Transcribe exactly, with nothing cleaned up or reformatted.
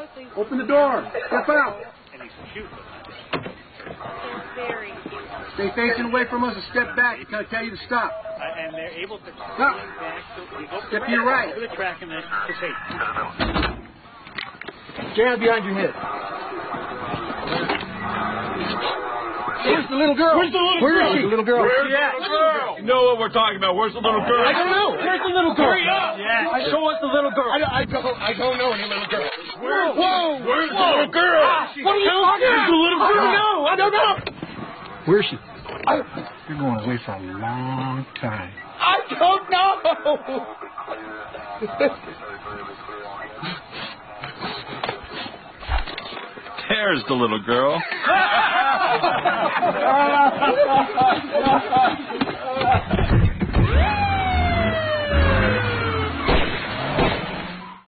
Open the door. Step out. And he's cute. They're very cute. Stay facing away from us and step back. It's going to tell you to stop. Uh, and they're able to Stop. back. So they go Step to your right. Over the track and then just hey. Stand behind your head. Where's the little girl? Where's the little Where girl? is she? The little girl. Where's yeah. the little girl? You know what we're talking about. Where's the little girl? I don't know. Where's the little girl? Hurry up. Yeah. Show us the little girl. I, I, don't, I don't know any little girl. Where? Whoa. Where's Whoa. the little girl? Ah, what are you talking about? Where's the little girl? I don't know. I don't know. Where is she? I, You're going away for a long time. I don't know. There's the little girl.